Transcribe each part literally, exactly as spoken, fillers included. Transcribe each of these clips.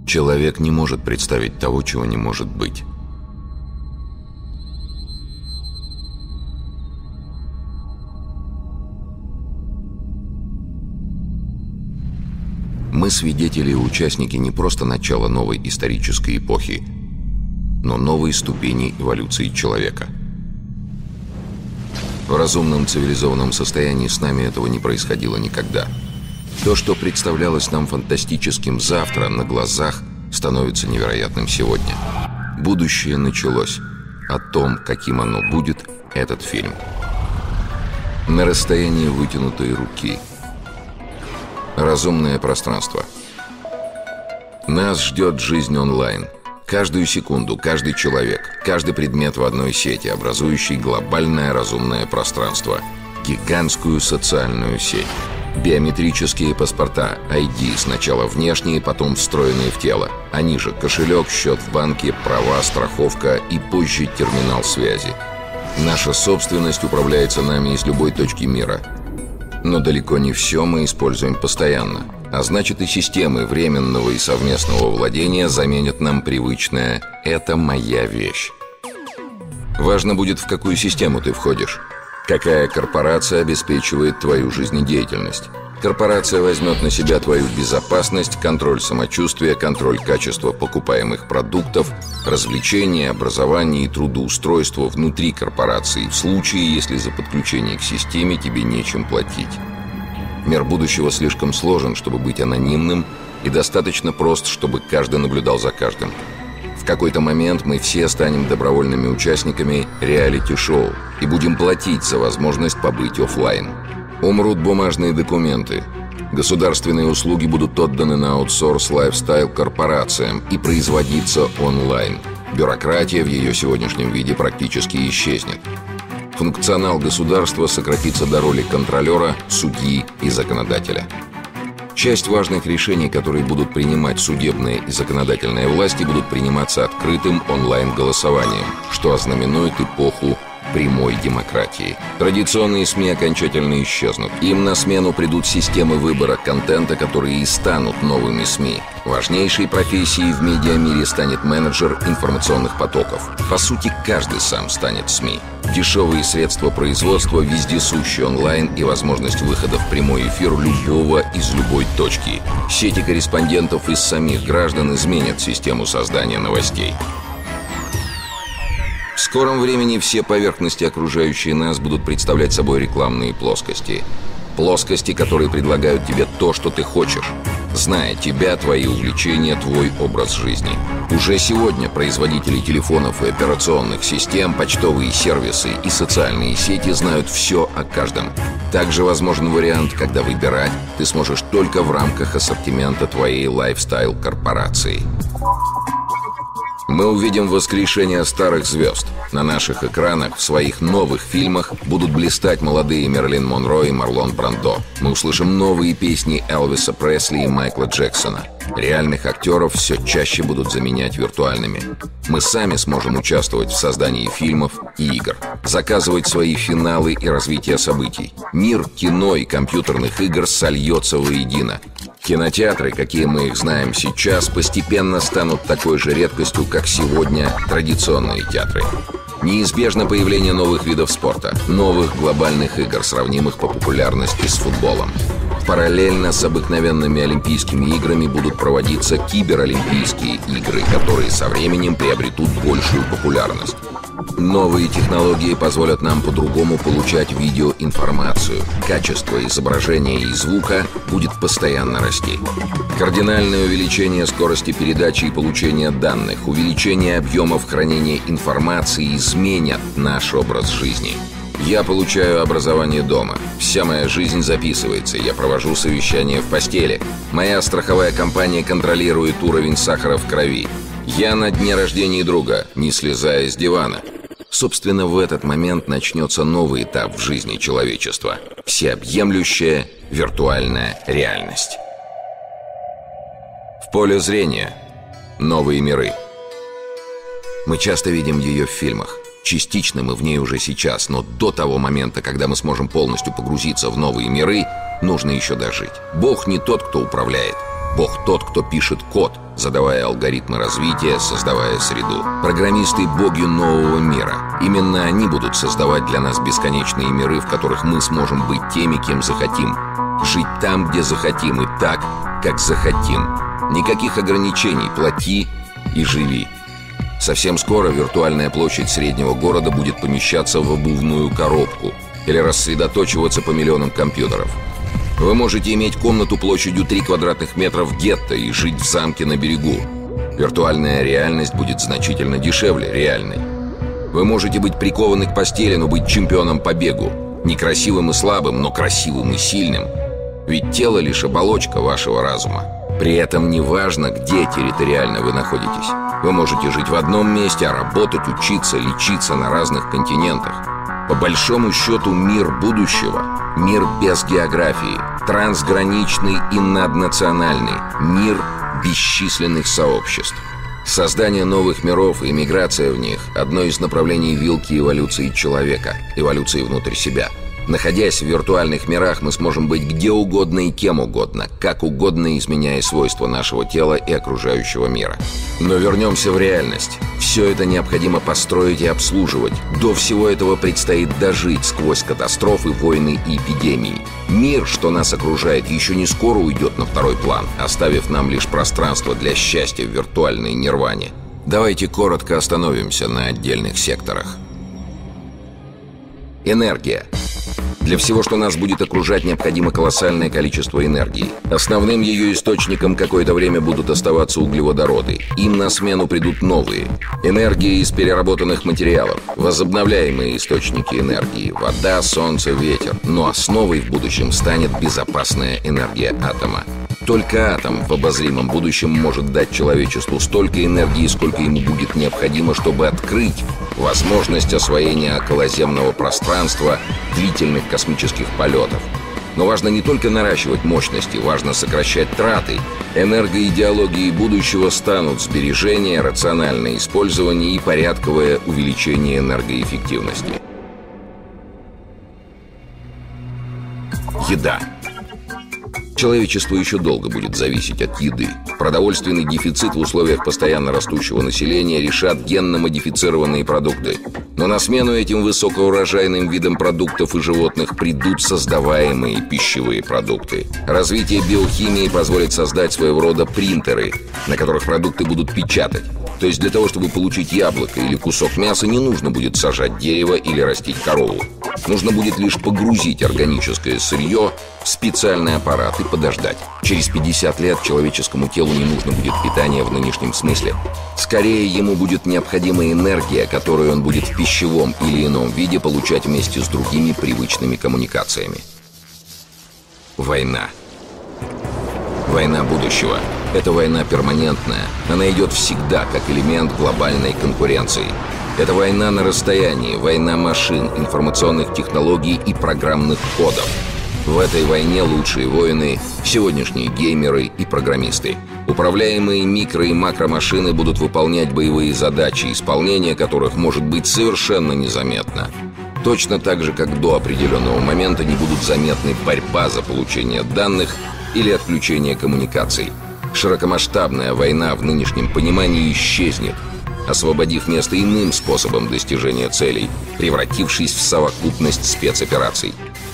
Человек не может представить того, чего не может быть. Мы свидетели и участники не просто начала новой исторической эпохи, но новой ступени эволюции человека. В разумном цивилизованном состоянии с нами этого не происходило никогда. То, что представлялось нам фантастическим завтра, на глазах становится невероятным сегодня. Будущее началось. О том, каким оно будет, этот фильм. На расстоянии вытянутой руки. Разумное пространство. Нас ждет жизнь онлайн. Каждую секунду, каждый человек, каждый предмет в одной сети, образующий глобальное разумное пространство. Гигантскую социальную сеть. Биометрические паспорта, ай ди, сначала внешние, потом встроенные в тело. Они же кошелек, счет в банке, права, страховка и позже терминал связи. Наша собственность управляется нами из любой точки мира. Но далеко не все мы используем постоянно. А значит, и системы временного и совместного владения заменят нам привычное «это моя вещь». Важно будет, в какую систему ты входишь. Какая корпорация обеспечивает твою жизнедеятельность. Корпорация возьмет на себя твою безопасность, контроль самочувствия, контроль качества покупаемых продуктов, развлечения, образование и трудоустройство внутри корпорации в случае, если за подключение к системе тебе нечем платить. Мир будущего слишком сложен, чтобы быть анонимным, и достаточно прост, чтобы каждый наблюдал за каждым. В какой-то момент мы все станем добровольными участниками реалити-шоу и будем платить за возможность побыть офлайн. Умрут бумажные документы. Государственные услуги будут отданы на аутсорс лайфстайл корпорациям и производиться онлайн. Бюрократия в ее сегодняшнем виде практически исчезнет. Функционал государства сократится до роли контролера, судьи и законодателя. Часть важных решений, которые будут принимать судебные и законодательные власти, будут приниматься открытым онлайн-голосованием, что ознаменует эпоху прямой демократии. Традиционные СМИ окончательно исчезнут. Им на смену придут системы выбора контента, которые и станут новыми СМИ. Важнейшей профессией в медиамире станет менеджер информационных потоков. По сути, каждый сам станет СМИ. Дешевые средства производства, вездесущий онлайн и возможность выхода в прямой эфир любого из любой точки. Сети корреспондентов из самих граждан изменят систему создания новостей. В скором времени все поверхности, окружающие нас, будут представлять собой рекламные плоскости. Плоскости, которые предлагают тебе то, что ты хочешь, зная тебя, твои увлечения, твой образ жизни. Уже сегодня производители телефонов и операционных систем, почтовые сервисы и социальные сети знают все о каждом. Также возможен вариант, когда выбирать ты сможешь только в рамках ассортимента твоей лайфстайл-корпорации. Мы увидим воскрешение старых звезд. На наших экранах в своих новых фильмах будут блистать молодые Мерлин Монро и Марлон Брандо. Мы услышим новые песни Элвиса Пресли и Майкла Джексона. Реальных актеров все чаще будут заменять виртуальными. Мы сами сможем участвовать в создании фильмов и игр, заказывать свои финалы и развитие событий. Мир кино и компьютерных игр сольется воедино. Кинотеатры, какие мы их знаем сейчас, постепенно станут такой же редкостью, как сегодня традиционные театры. Неизбежно появление новых видов спорта, новых глобальных игр, сравнимых по популярности с футболом. Параллельно с обыкновенными Олимпийскими играми будут проводиться киберолимпийские игры, которые со временем приобретут большую популярность. Новые технологии позволят нам по-другому получать видеоинформацию. Качество изображения и звука будет постоянно расти. Кардинальное увеличение скорости передачи и получения данных, увеличение объемов хранения информации изменят наш образ жизни. Я получаю образование дома. Вся моя жизнь записывается. Я провожу совещания в постели. Моя страховая компания контролирует уровень сахара в крови. Я на дне рождения друга, не слезая с дивана. Собственно, в этот момент начнется новый этап в жизни человечества. Всеобъемлющая виртуальная реальность. В поле зрения новые миры. Мы часто видим ее в фильмах. Частично мы в ней уже сейчас, но до того момента, когда мы сможем полностью погрузиться в новые миры, нужно еще дожить. Бог не тот, кто управляет. Бог тот, кто пишет код, задавая алгоритмы развития, создавая среду. Программисты — боги нового мира. Именно они будут создавать для нас бесконечные миры, в которых мы сможем быть теми, кем захотим. Жить там, где захотим, и так, как захотим. Никаких ограничений, плати и живи. Совсем скоро виртуальная площадь среднего города будет помещаться в обувную коробку или рассредоточиваться по миллионам компьютеров. Вы можете иметь комнату площадью три квадратных метра в гетто и жить в замке на берегу. Виртуальная реальность будет значительно дешевле реальной. Вы можете быть прикованы к постели, но быть чемпионом по бегу. Некрасивым и слабым, но красивым и сильным. Ведь тело лишь оболочка вашего разума. При этом не важно, где территориально вы находитесь. Вы можете жить в одном месте, а работать, учиться, лечиться на разных континентах. По большому счету, мир будущего – мир без географии, трансграничный и наднациональный, мир бесчисленных сообществ. Создание новых миров и миграция в них – одно из направлений вилки эволюции человека, эволюции внутрь себя. Находясь в виртуальных мирах, мы сможем быть где угодно и кем угодно, как угодно изменяя свойства нашего тела и окружающего мира. Но вернемся в реальность. Все это необходимо построить и обслуживать. До всего этого предстоит дожить сквозь катастрофы, войны и эпидемии. Мир, что нас окружает, еще не скоро уйдет на второй план, оставив нам лишь пространство для счастья в виртуальной нирване. Давайте коротко остановимся на отдельных секторах. Энергия. Для всего, что нас будет окружать, необходимо колоссальное количество энергии. Основным ее источником какое-то время будут оставаться углеводороды. Им на смену придут новые. Энергия из переработанных материалов. Возобновляемые источники энергии. Вода, солнце, ветер. Но основой в будущем станет безопасная энергия атома. Только атом в обозримом будущем может дать человечеству столько энергии, сколько ему будет необходимо, чтобы открыть возможность освоения околоземного пространства, длительных космических полетов. Но важно не только наращивать мощности, важно сокращать траты. Энергоидеологией будущего станут сбережение, рациональное использование и порядковое увеличение энергоэффективности. Еда. Человечество еще долго будет зависеть от еды. Продовольственный дефицит в условиях постоянно растущего населения решат генно-модифицированные продукты. Но на смену этим высокоурожайным видам продуктов и животных придут создаваемые пищевые продукты. Развитие биохимии позволит создать своего рода принтеры, на которых продукты будут печатать. То есть для того, чтобы получить яблоко или кусок мяса, не нужно будет сажать дерево или растить корову. Нужно будет лишь погрузить органическое сырье в специальный аппарат и подождать. Через пятьдесят лет человеческому телу не нужно будет питание в нынешнем смысле. Скорее, ему будет необходима энергия, которую он будет в пищевом или ином виде получать вместе с другими привычными коммуникациями. Война. Война будущего. Это война перманентная. Она идет всегда, как элемент глобальной конкуренции. Это война на расстоянии, война машин, информационных технологий и программных кодов. В этой войне лучшие воины – сегодняшние геймеры и программисты. Управляемые микро- и макромашины будут выполнять боевые задачи, исполнение которых может быть совершенно незаметно. Точно так же, как до определенного момента не будут заметны борьба за получение данных или отключение коммуникаций. Широкомасштабная война в нынешнем понимании исчезнет, освободив место иным способом достижения целей, превратившись в совокупность спецопераций.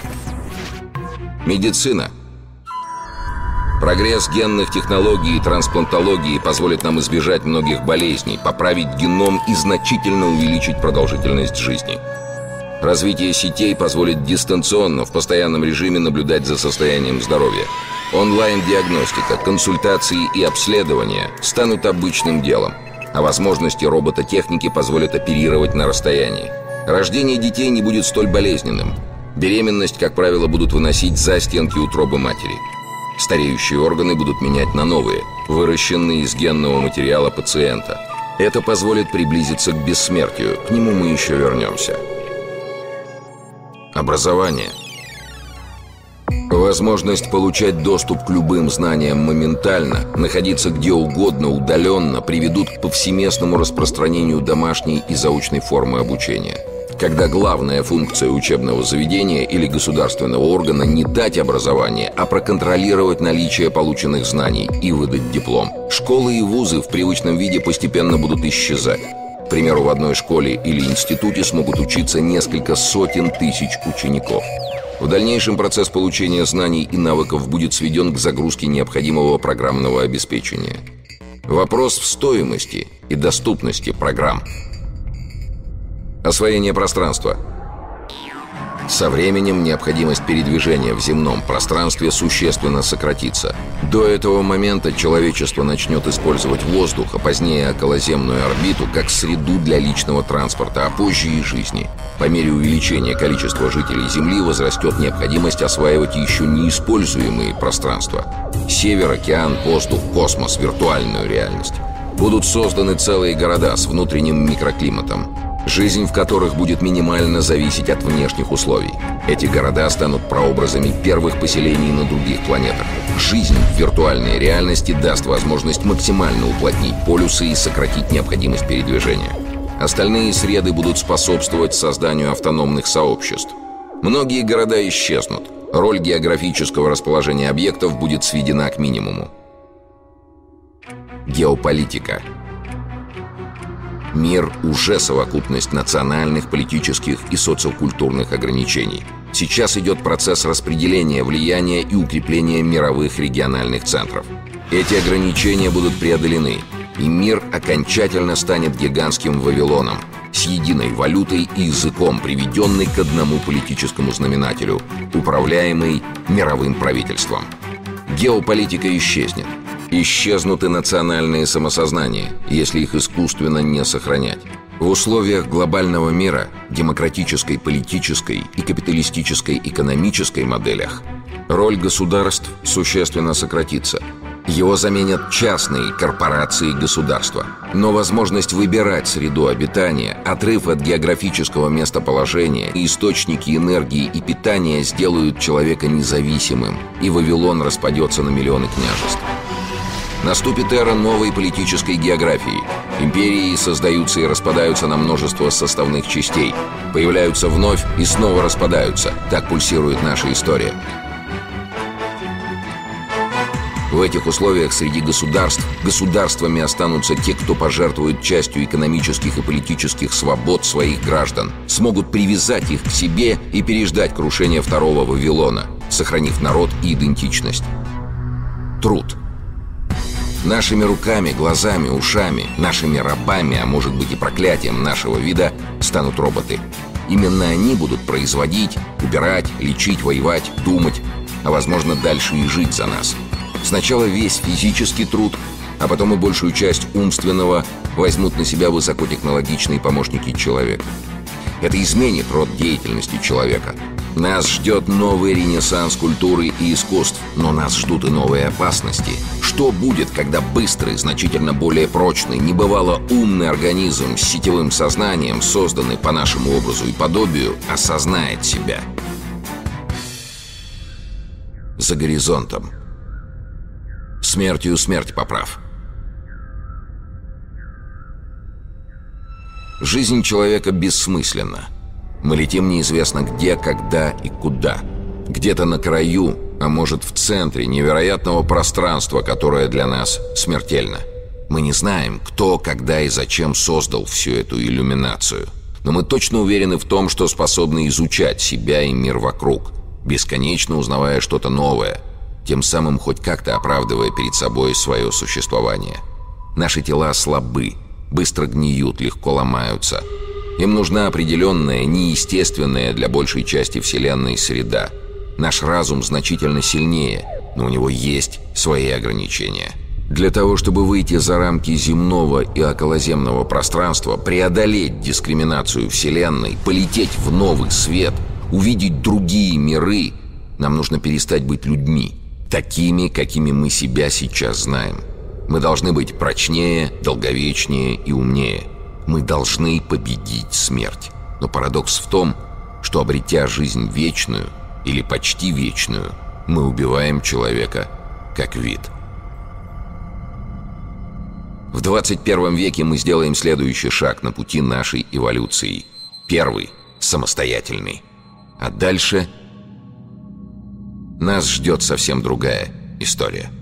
Медицина. Прогресс генных технологий и трансплантологии позволит нам избежать многих болезней, поправить геном и значительно увеличить продолжительность жизни. Развитие сетей позволит дистанционно, в постоянном режиме наблюдать за состоянием здоровья. Онлайн-диагностика, консультации и обследования станут обычным делом, а возможности робототехники позволят оперировать на расстоянии. Рождение детей не будет столь болезненным. Беременность, как правило, будут выносить за стенки утробы матери. Стареющие органы будут менять на новые, выращенные из генного материала пациента. Это позволит приблизиться к бессмертию. К нему мы еще вернемся. Образование. Возможность получать доступ к любым знаниям моментально, находиться где угодно, удаленно, приведут к повсеместному распространению домашней и заочной формы обучения. когда главная функция учебного заведения или государственного органа не дать образование, а проконтролировать наличие полученных знаний и выдать диплом. Школы и вузы в привычном виде постепенно будут исчезать. К примеру, в одной школе или институте смогут учиться несколько сотен тысяч учеников. В дальнейшем процесс получения знаний и навыков будет сведен к загрузке необходимого программного обеспечения. Вопрос в стоимости и доступности программ. Освоение пространства. Со временем необходимость передвижения в земном пространстве существенно сократится. До этого момента человечество начнет использовать воздух, а позднее околоземную орбиту, как среду для личного транспорта, а позже и жизни. По мере увеличения количества жителей Земли возрастет необходимость осваивать еще неиспользуемые пространства. Север, океан, воздух, космос, виртуальную реальность. Будут созданы целые города с внутренним микроклиматом, жизнь в которых будет минимально зависеть от внешних условий. Эти города станут прообразами первых поселений на других планетах. Жизнь в виртуальной реальности даст возможность максимально уплотнить полюсы и сократить необходимость передвижения. Остальные среды будут способствовать созданию автономных сообществ. Многие города исчезнут. Роль географического расположения объектов будет сведена к минимуму. Геополитика. Мир уже совокупность национальных, политических и социокультурных ограничений. Сейчас идет процесс распределения влияния и укрепления мировых региональных центров. Эти ограничения будут преодолены, и мир окончательно станет гигантским Вавилоном с единой валютой и языком, приведенный к одному политическому знаменателю, управляемый мировым правительством. Геополитика исчезнет. Исчезнут и национальные самосознания, если их искусственно не сохранять. В условиях глобального мира, демократической, политической и капиталистической экономической моделях роль государств существенно сократится. Его заменят частные корпорации государства. Но возможность выбирать среду обитания, отрыв от географического местоположения, источники энергии и питания сделают человека независимым, и Вавилон распадется на миллионы княжеств. Наступит эра новой политической географии. Империи создаются и распадаются на множество составных частей, появляются вновь и снова распадаются. Так пульсирует наша история. В этих условиях среди государств государствами останутся те, кто пожертвует частью экономических и политических свобод своих граждан, смогут привязать их к себе и переждать крушение второго Вавилона, сохранив народ и идентичность. Труд. Нашими руками, глазами, ушами, нашими рабами, а может быть и проклятием нашего вида, станут роботы. Именно они будут производить, убирать, лечить, воевать, думать, а возможно дальше и жить за нас. Сначала весь физический труд, а потом и большую часть умственного возьмут на себя высокотехнологичные помощники человека. Это изменит род деятельности человека. Нас ждет новый ренессанс культуры и искусств, но нас ждут и новые опасности. Что будет, когда быстрый, значительно более прочный, небывало умный организм с сетевым сознанием, созданный по нашему образу и подобию, осознает себя? За горизонтом. Смертью смерть поправ. Жизнь человека бессмысленна. Мы летим неизвестно где, когда и куда. Где-то на краю, а может в центре невероятного пространства, которое для нас смертельно. Мы не знаем, кто, когда и зачем создал всю эту иллюминацию. Но мы точно уверены в том, что способны изучать себя и мир вокруг, бесконечно узнавая что-то новое, тем самым хоть как-то оправдывая перед собой свое существование. Наши тела слабы, быстро гниют, легко ломаются. Им нужна определенная, неестественная для большей части Вселенной среда. Наш разум значительно сильнее, но у него есть свои ограничения. Для того, чтобы выйти за рамки земного и околоземного пространства, преодолеть дискриминацию Вселенной, полететь в новый свет, увидеть другие миры, нам нужно перестать быть людьми, такими, какими мы себя сейчас знаем. Мы должны быть прочнее, долговечнее и умнее. Мы должны победить смерть. Но парадокс в том, что, обретя жизнь вечную или почти вечную, мы убиваем человека как вид. В двадцать первом веке мы сделаем следующий шаг на пути нашей эволюции. Первый самостоятельный. А дальше нас ждет совсем другая история.